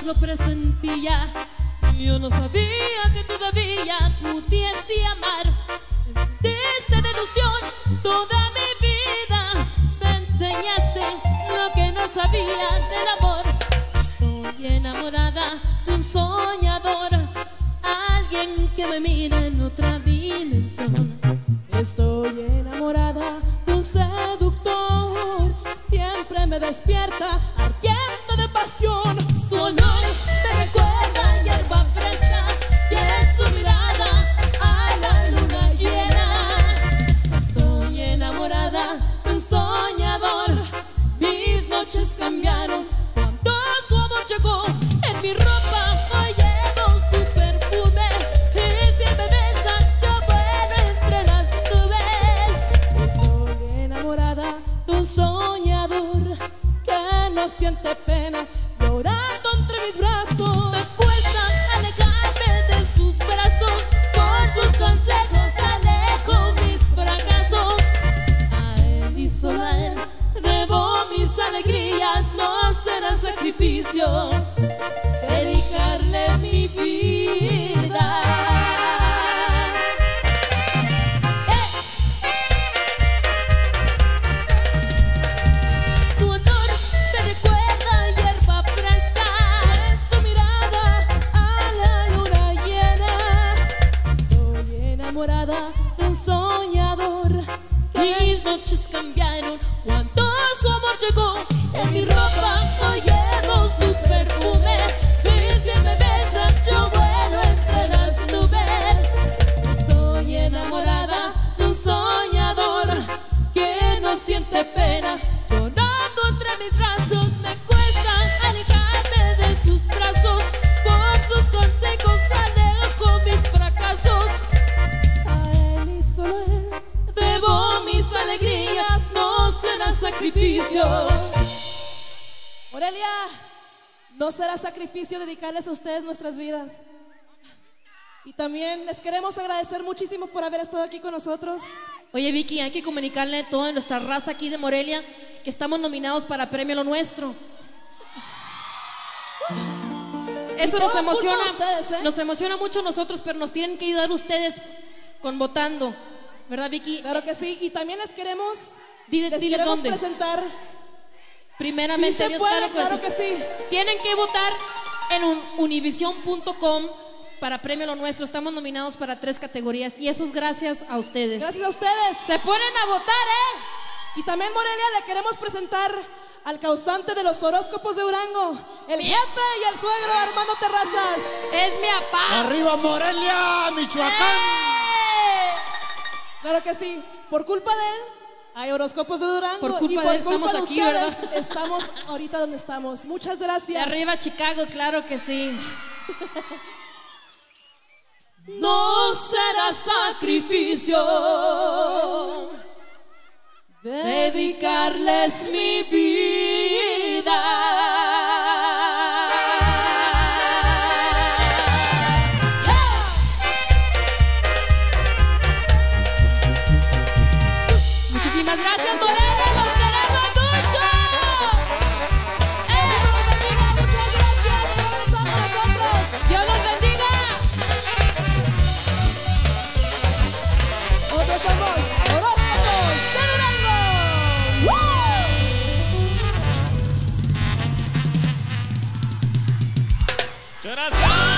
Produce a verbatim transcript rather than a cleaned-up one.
lo presentía. Yo no sabía que todavía pudiese amar. Me encendiste de ilusión toda mi vida. Me enseñaste lo que no sabía del amor. Estoy enamorada de un soñador, alguien que me mira en otra dimensión. Estoy enamorada de un seductor, siempre me despierta ardiente de pasión. Su olor me recuerda a hierba fresca y en su mirada a la luna llena. Estoy enamorada de un soñador, mis noches cambiaron Cuando su amor llegó en mi ropa, hoy llevo su perfume. Y si él me besa, yo vuelo entre las nubes. Estoy enamorada de un soñador que no siente pena llorando entre mis brazos. Me cuesta alejarme de sus brazos, por sus consejos alejo mis fracasos. A él y solo a él debo mis alegrías, no será sacrificio dedicarle mi vida. Su olor me recuerda a hierba fresca. En su mirada a la luna llena. Estoy enamorada de un soñador que Mis noches cambiaron cuando su amor llegó. En mi ropa hoy llevo su perfume. Y si me besa, yo vuelo entre las nubes. estoy enamorada de un soñador que no siente pena. Llorando entre mis brazos, me cuesta alejarme de sus brazos. Por sus consejos alejo mis fracasos. A él y solo a él debo mis alegrías, no será sacrificio. Morelia, no será sacrificio dedicarles a ustedes nuestras vidas. Y también les queremos agradecer muchísimo por haber estado aquí con nosotros. Oye, Vicky, hay que comunicarle a toda nuestra raza aquí de Morelia que estamos nominados para Premio Lo Nuestro. Eso nos todo culpa emociona, de ustedes, ¿eh? nos emociona mucho a nosotros, pero nos tienen que ayudar ustedes con votando, ¿verdad, Vicky? Claro que sí, y también les queremos, Dile- les diles queremos dónde. presentar. Primeramente, Sí se Dios, puede, claro que claro sí. que sí. Tienen que votar en un univision punto com para Premio Lo Nuestro. Estamos nominados para tres categorías y eso es gracias a ustedes. Gracias a ustedes. Se ponen a votar, ¿eh? Y también, Morelia, le queremos presentar al causante de los horóscopos de Durango, el jefe y el suegro Armando Terrazas. Es mi papá. Arriba Morelia, Michoacán. ¡Eh! Claro que sí, por culpa de él hay horóscopos de Durango. Por culpa y por de él culpa estamos de aquí, ustedes, ¿verdad? estamos ahorita donde estamos. Muchas De gracias. arriba Chicago, claro que sí. No será sacrificio dedicarles mi vida. Muchísimas gracias, Morelia, los queremos mucho. ¡Eh! Muchas gracias por haber estado con nosotros. Dios los bendiga. Nosotros somos Horóscopos de Durango. ¡Woo! Muchas gracias.